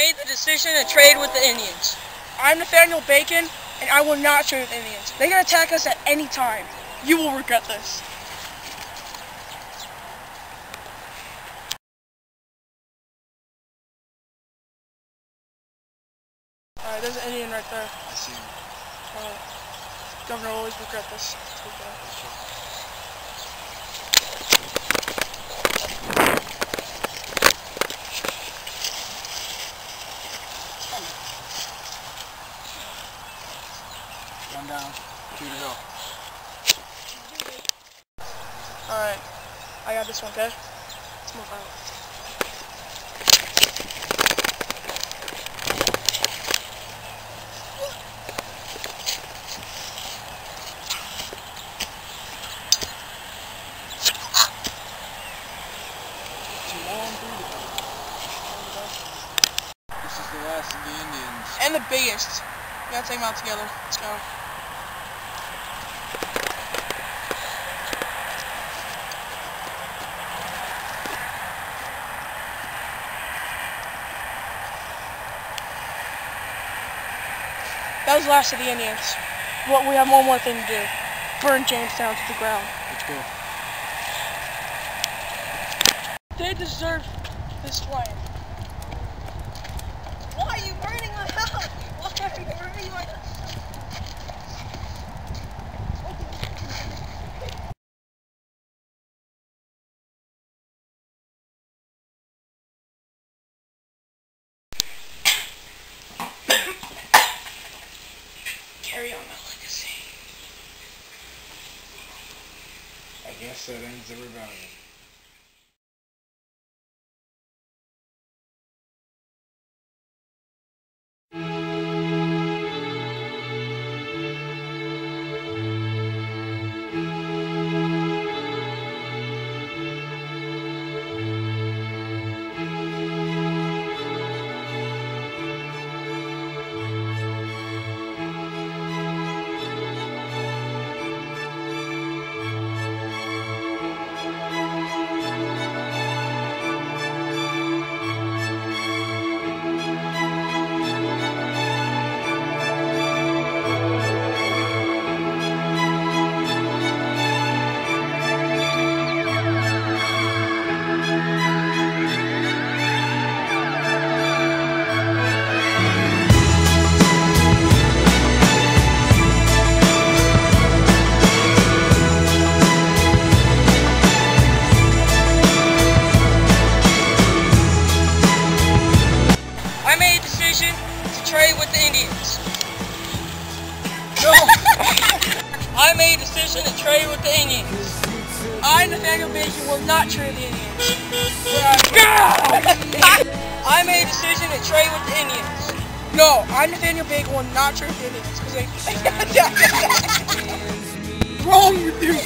made the decision to trade with the Indians. I'm Nathaniel Bacon, and I will not trade with Indians. They can attack us at any time. You will regret this. Alright, there's an Indian right there. I see him. Governor will always regret this. One down, 2 to go. Alright, I got this one, okay? Let's move out. This is the last of the Indians. And the biggest. We gotta take them out together. Let's go. That was the last of the Indians. Well, we have one more thing to do. Burn Jamestown to the ground. Let's go. They deserve this land. Why are you burning my house? Why are you burning my house? Carry on my legacy. I guess that ends the rebellion. I made a decision to trade with the Indians. No! I made a decision to trade with the Indians. I, Nathaniel Bacon, will not trade the Indians. I made a decision to trade with the Indians. No, I, Nathaniel Bacon, will not trade the Indians because they. Wrong, you dude.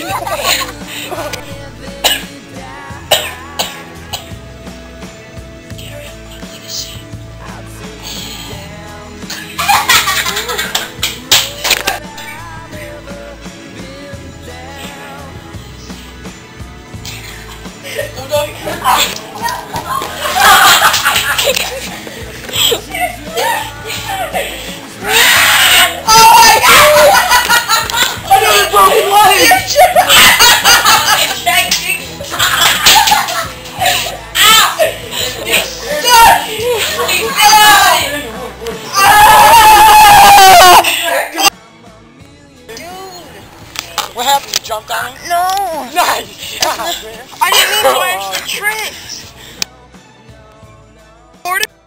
What happened? You jumped on him? No! Nice! I didn't mean to, I actually tripped!